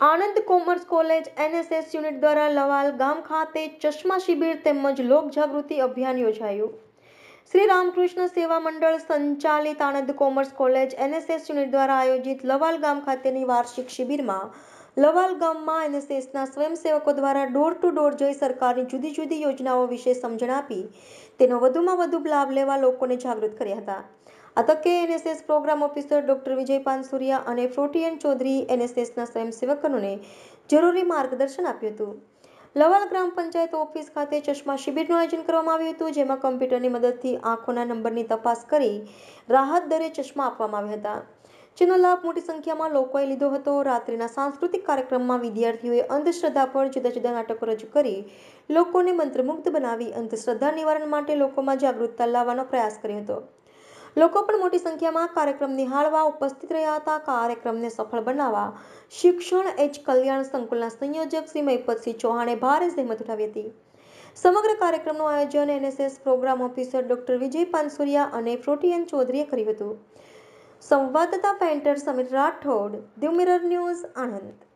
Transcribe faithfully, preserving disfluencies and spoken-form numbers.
Anand commerce college NSS unit દ્વારા લવાલ ગામ ખાતે ચશ્મા શિબિર તેમજ લોકજાગૃતિ અભિયાન યોજાયું. શ્રી રામકૃષ્ણ સેવા મંડળ સંચાલિત Anand commerce college NSS unit દ્વારા આયોજિત લવાલ ગામ ખાતેની વાર્ષિક શિબિરમાં લવાલ ગામમાં એનએસએસના સ્વયંસેવકો દ્વારા ડોર ટુ ડોર જઈ સરકારની જુદી જુદી યોજનાઓ વિશે સમજણ આપી તેનો વધુમાં વધુ લાભ લેવા લોકોને જાગૃત કર્યા હતા. આ તકે NSS program officer doctor Vijay Pansuriya અને ફ્લોટિયન ચૌધરી એનએસએસના સ્વયંસેવકોને જરૂરી માર્ગદર્શન આપ્યું હતું. લવાલ ગ્રામ પંચાયત ઓફિસ ખાતે ચશ્મા શિબિરનું આયોજન કરવામાં આવ્યું હતું, જેમાં કમ્પ્યુટરની મદદથી આંખોના નંબરની તપાસ કરી રાહત દરે ચશ્મા આપવામાં આવ્યા હતા, જેનો લાભ મોટી સંખ્યામાં લોકોએ લીધો હતો. રાત્રિના સાંસ્કૃતિક કાર્યક્રમમાં વિદ્યાર્થીઓએ અંધશ્રદ્ધા પર જુદા જુદા નાટકો રજૂ કરી લોકોને મંત્રમુગ્ધ બનાવી અંધશ્રદ્ધા નિવારણ માટે લોકોમાં જાગૃતતા લાવવાનો પ્રયાસ કર્યો હતો. લોકો પણ મોટી સંખ્યામાં કાર્યક્રમ નિહાળવા ઉપસ્થિત રહ્યા હતા. કાર્યક્રમને સફળ બનાવવા શિક્ષણ એચ કલ્યાણ સંકુલના સંયોજક શ્રી મહિપતસિંહ ચૌહાણે ભારે જહેમત ઉઠાવી હતી. સમગ્ર કાર્યક્રમનું આયોજન NSS program officer doctor Vijay Pansuriya અને ફ્લોટિયન ચૌધરીએ કર્યું હતું. સંવાદદાતા painter Samir Rathod, Diu mirror news, Anand.